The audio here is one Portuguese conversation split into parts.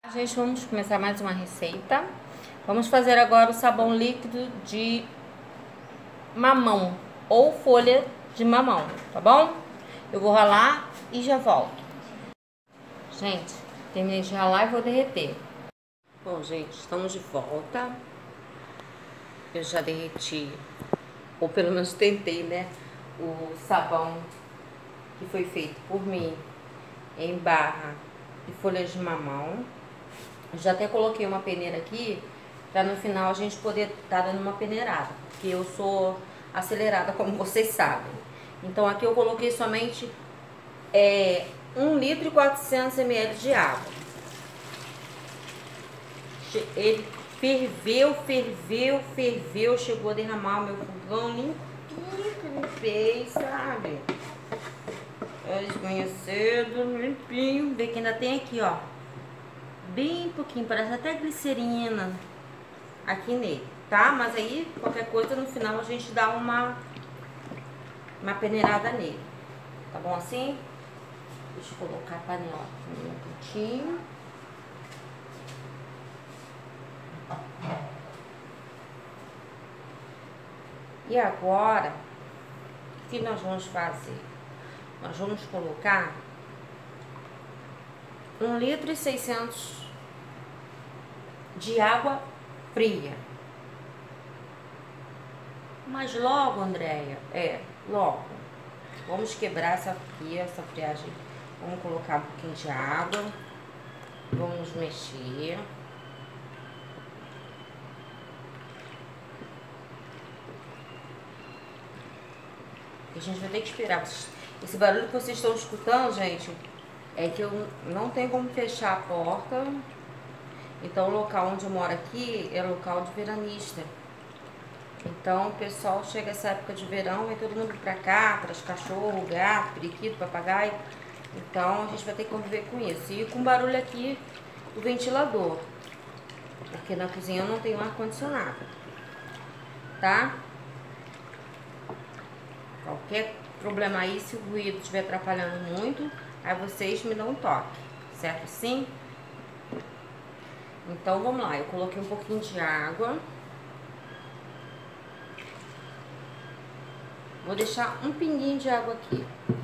Gente, vamos começar mais uma receita. Vamos fazer agora o sabão líquido de mamão ou folha de mamão, tá bom? Eu vou ralar e já volto. Gente, terminei de ralar e vou derreter. Bom, gente, estamos de volta. Eu já derreti, ou pelo menos tentei, né? O sabão que foi feito por mim em barra de folhas de mamão. Já até coloquei uma peneira aqui, pra no final a gente poder estar dando uma peneirada, porque eu sou acelerada, como vocês sabem. Então aqui eu coloquei somente 1 litro e 400 ml de água. Ele ferveu, chegou a derramar o meu fogão limpinho que eu limpei, sabe? De manhã cedo, limpinho. Vê que ainda tem aqui, ó, bem pouquinho, parece até glicerina aqui nele, tá? Mas aí, qualquer coisa, no final a gente dá uma peneirada nele, tá bom assim? Deixa eu colocar a panela no meu cantinho. E agora, o que nós vamos fazer? Nós vamos colocar 1 litro e 600 de água fria. Mas logo, Andréia, logo. Vamos quebrar essa friagem. Vamos colocar um pouquinho de água. Vamos mexer. A gente vai ter que esperar. Esse barulho que vocês estão escutando, gente, é que eu não tenho como fechar a porta. Então, o local onde eu moro aqui é local de veranista. Então, o pessoal chega essa época de verão, vem todo mundo pra cá, traz cachorro, gato, periquito, papagaio. Então, a gente vai ter que conviver com isso. E com barulho aqui do ventilador, porque na cozinha eu não tenho ar-condicionado, tá? Qualquer problema aí, se o ruído estiver atrapalhando muito, aí vocês me dão um toque, certo? Sim? Então, vamos lá. Eu coloquei um pouquinho de água. Vou deixar um pinguinho de água aqui.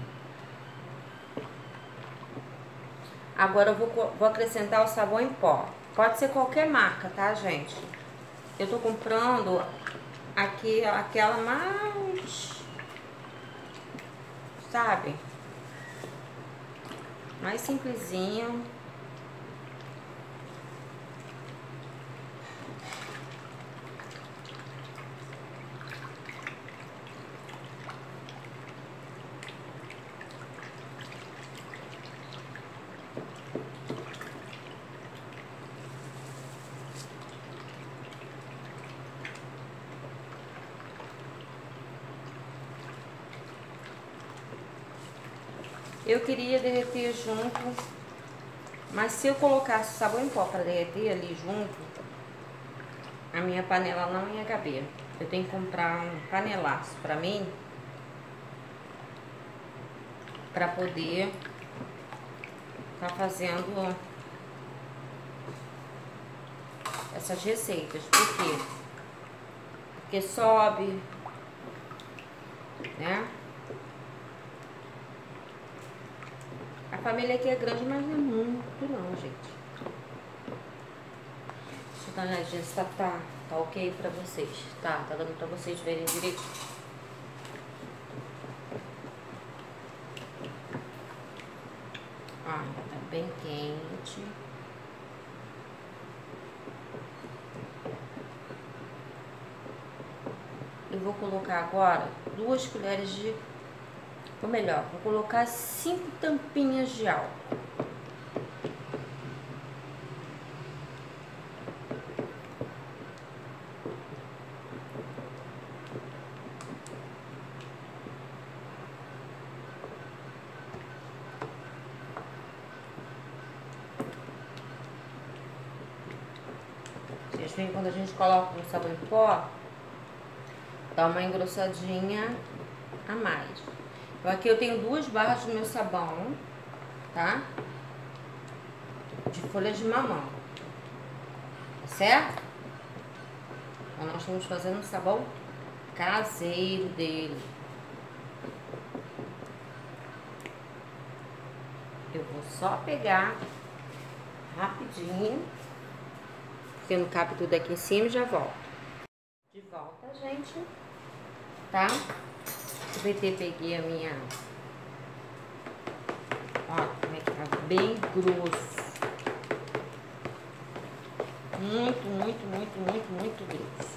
Agora eu vou acrescentar o sabão em pó. Pode ser qualquer marca, tá, gente? Eu tô comprando aqui aquela mais, sabe? Mais simplesinha. Eu queria derreter junto, mas se eu colocasse o sabão em pó para derreter ali junto, a minha panela não ia caber. Eu tenho que comprar um panelaço para mim, para poder tá fazendo essas receitas. Por quê? Porque sobe, né? A família aqui é grande, mas não é muito não, gente. Deixa eu dar uma olhadinha se tá ok pra vocês. Tá dando pra vocês verem direito. Ó, tá bem quente. Eu vou colocar agora 2 colheres de... Ou melhor, vou colocar 5 tampinhas de álcool. Vocês veem quando a gente coloca o sabão em pó, dá uma engrossadinha a mais. Então, aqui eu tenho 2 barras do meu sabão, tá? de folhas de mamão, tá certo? Então, nós estamos fazendo um sabão caseiro dele. Eu vou só pegar rapidinho, porque não cabe tudo aqui em cima e já volto. De volta, gente, tá? Aproveitei, peguei a minha... Ó, como é que tá bem grosso. Muito, muito, muito, muito, muito grosso.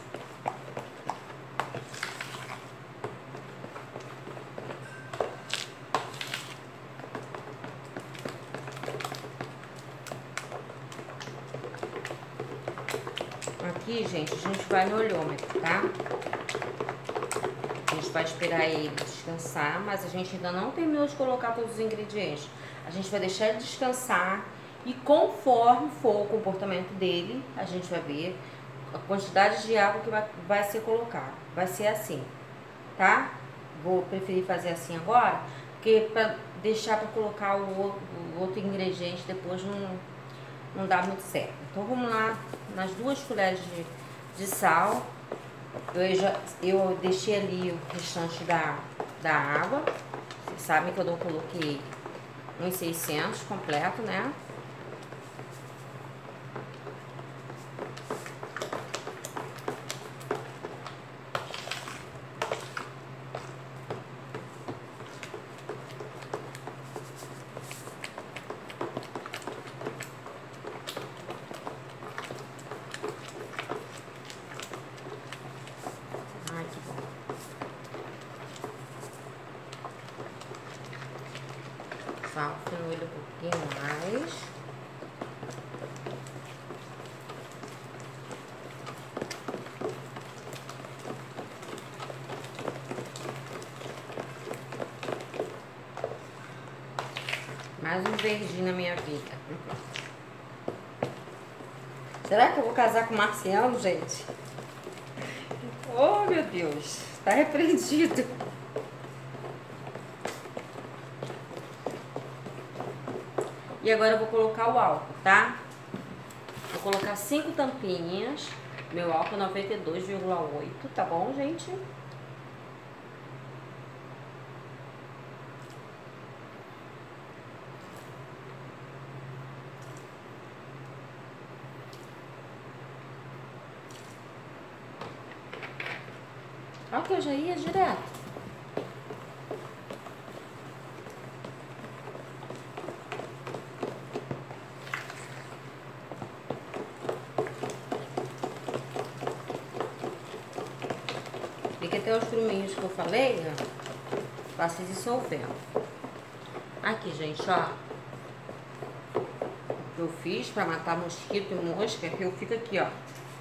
Aqui, gente, a gente vai no olhômetro, tá? A gente vai esperar ele descansar, mas a gente ainda não terminou de colocar todos os ingredientes. A gente vai deixar ele descansar e conforme for o comportamento dele, a gente vai ver a quantidade de água que vai ser colocada. Vai ser assim, tá? Vou preferir fazer assim agora, porque para deixar para colocar o outro ingrediente depois não dá muito certo. Então vamos lá, nas 2 colheres de sal. Eu deixei ali o restante da água. Vocês sabem que eu não coloquei uns 600 completo, né? Salto ele um pouquinho mais. Mais um verdinho na minha vida. Será que eu vou casar com o Marciano, gente? Oh, meu Deus. Tá repreendido. E agora eu vou colocar o álcool, tá? Vou colocar 5 tampinhas. Meu álcool é 92,8, tá bom, gente? Olha que eu já ia direto. Fica até os gruminhos que eu falei, ó. Passa dissolvendo. Aqui, gente, ó. O que eu fiz pra matar mosquito e mosca, eu fico aqui, ó.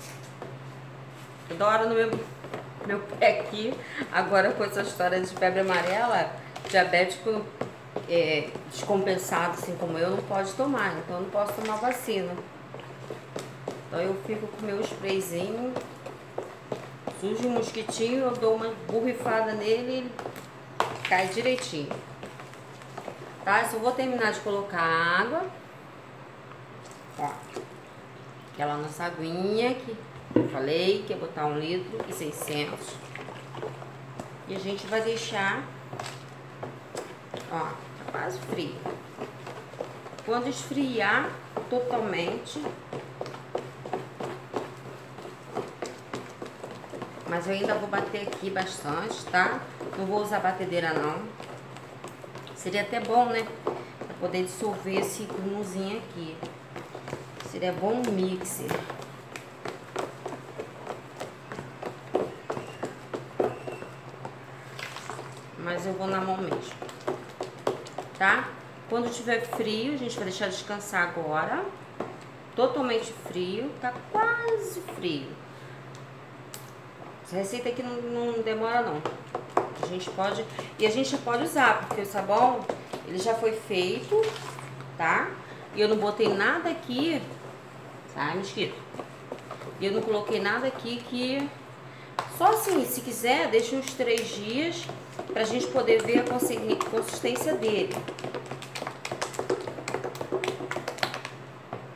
Toda hora no meu pé aqui. Agora com essa história de febre amarela, diabético descompensado, assim como eu, não pode tomar. Então eu não posso tomar vacina. Então eu fico com meu sprayzinho. Surge um mosquitinho, eu dou uma borrifada nele e cai direitinho. Tá? Só vou terminar de colocar a água. Ó. Aquela nossa aguinha que eu falei que ia botar 1 litro e 600. E a gente vai deixar, ó, tá quase frio. Quando esfriar totalmente, mas eu ainda vou bater aqui bastante, tá? Não vou usar batedeira não. Seria até bom, né? Pra poder dissolver esse grumuzinho aqui. Seria bom um mixer. Mas eu vou na mão mesmo. Tá? Quando tiver frio, a gente vai deixar descansar agora. Totalmente frio. Tá quase frio. Essa receita aqui não demora não. A gente pode... E a gente já pode usar, porque o sabão, ele já foi feito, tá? E eu não botei nada aqui, tá, mosquito? E eu não coloquei nada aqui que... Só assim, se quiser, deixa uns 3 dias pra gente poder ver a consistência dele.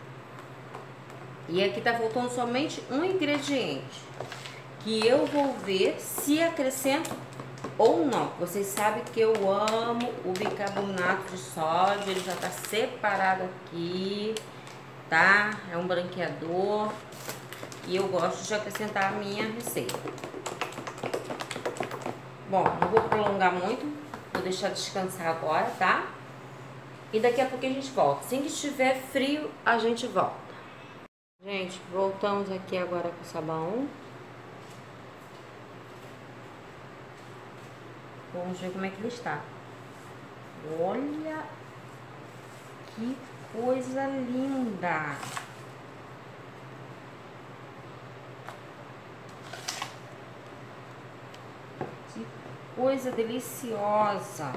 E aqui tá faltando somente um ingrediente, que eu vou ver se acrescento ou não. Vocês sabem que eu amo o bicarbonato de sódio, ele já tá separado aqui, tá? É um branqueador e eu gosto de acrescentar a minha receita. Bom, não vou prolongar muito, vou deixar descansar agora, tá? E daqui a pouco a gente volta. Assim que estiver frio, a gente volta. Gente, voltamos aqui agora com o sabão. Vamos ver como é que ele está. Olha que coisa linda! Que coisa deliciosa!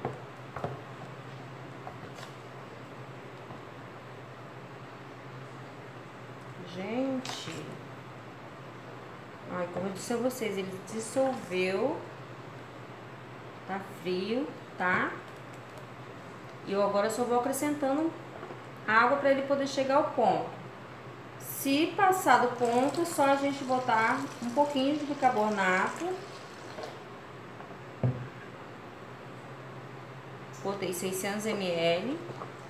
Gente, ai, como eu disse a vocês, ele dissolveu, tá frio, tá? E eu agora só vou acrescentando água para ele poder chegar ao ponto. Se passar do ponto, é só a gente botar um pouquinho de bicarbonato. Botei 600 ml.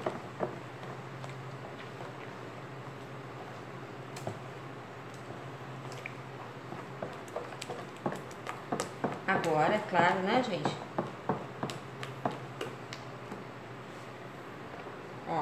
Agora, é claro, né, gente? Ó.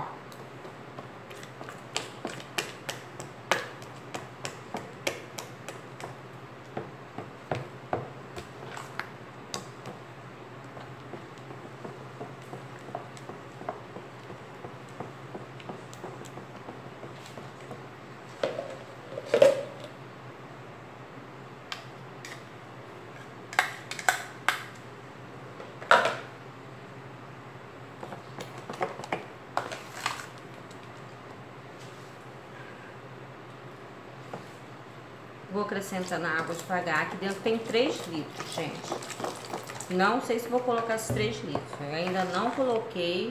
Vou acrescentando a água devagar. Aqui dentro tem 3 litros, gente. Não sei se vou colocar esses 3 litros. Eu ainda não coloquei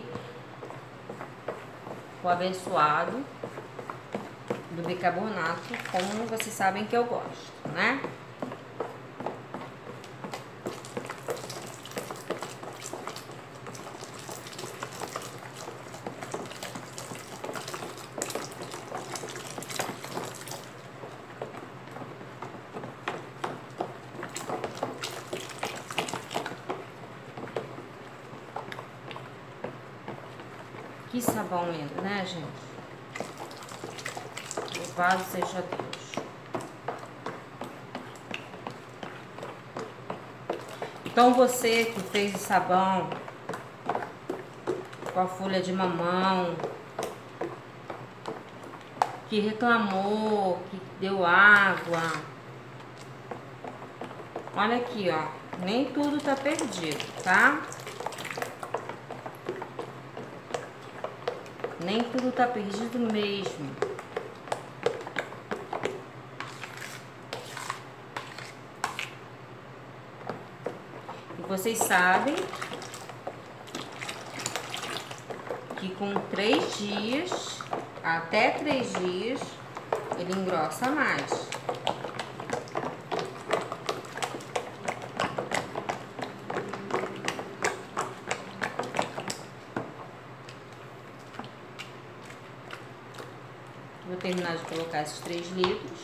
o abençoado do bicarbonato, como vocês sabem que eu gosto, né? Que sabão lindo, né, gente? Louvado seja Deus. Então, você que fez o sabão com a folha de mamão, que reclamou, que deu água, olha aqui, ó. Nem tudo tá perdido, tá? Nem tudo tá perdido mesmo. E vocês sabem que com 3 dias, até 3 dias, ele engrossa mais. Vou terminar de colocar esses 3 litros.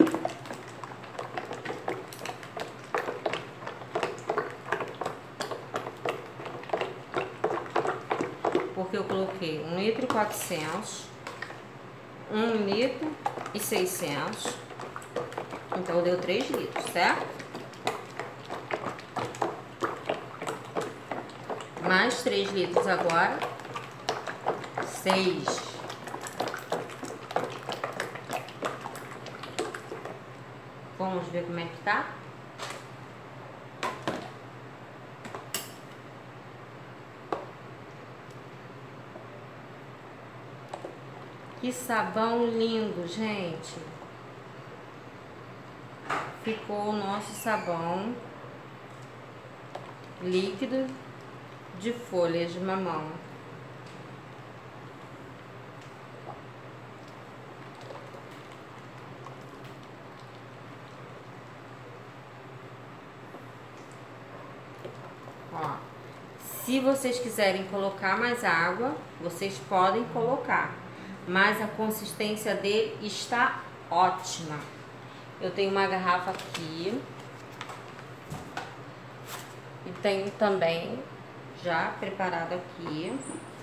Porque eu coloquei 1,4 litros, 1,6 litros. Então deu 3 litros, certo? Mais 3 litros agora. 6. Vamos ver como é que tá. Que sabão lindo, gente. Ficou o nosso sabão líquido de folhas de mamão. Se vocês quiserem colocar mais água, vocês podem colocar, mas a consistência dele está ótima. Eu tenho uma garrafa aqui e tenho também já preparado aqui.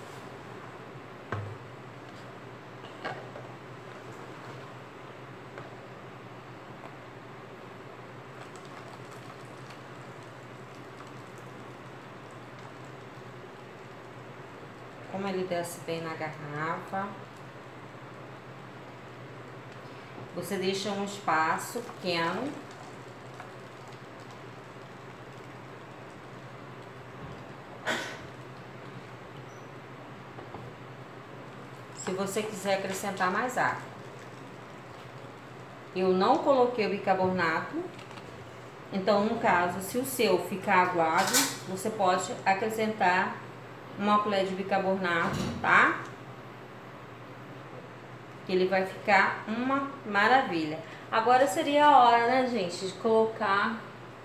Como ele desce bem na garrafa. Você deixa um espaço pequeno. Se você quiser acrescentar mais água. Eu não coloquei o bicarbonato. Então, no caso, se o seu ficar aguado, você pode acrescentar uma colher de bicarbonato, tá? Que ele vai ficar uma maravilha. Agora seria a hora, né, gente, de colocar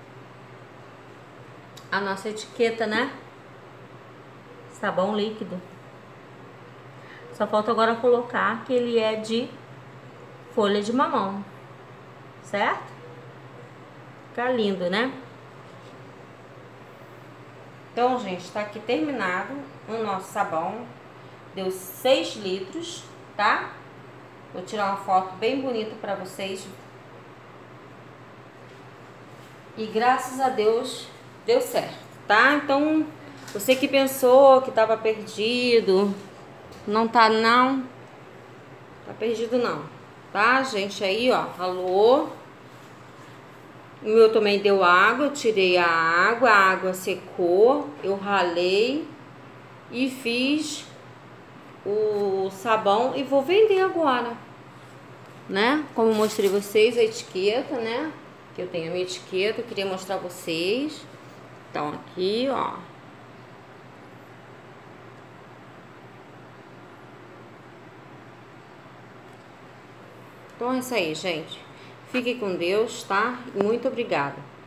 a nossa etiqueta, né? Sabão líquido. Só falta agora colocar que ele é de folha de mamão, certo? Fica lindo, né? Então, gente, tá aqui terminado o nosso sabão. Deu 6 litros, tá? Vou tirar uma foto bem bonita pra vocês. E graças a Deus deu certo, tá? Então, você que pensou que tava perdido, não tá não. Tá perdido não, tá? Gente, aí, ó, ralou. O meu também deu água, eu tirei a água secou, eu ralei e fiz o sabão e vou vender agora, né? Como eu mostrei vocês a etiqueta, né? Que eu tenho a minha etiqueta, eu queria mostrar a vocês. Então, aqui, ó. Então é isso aí, gente. Fique com Deus, tá? Muito obrigada.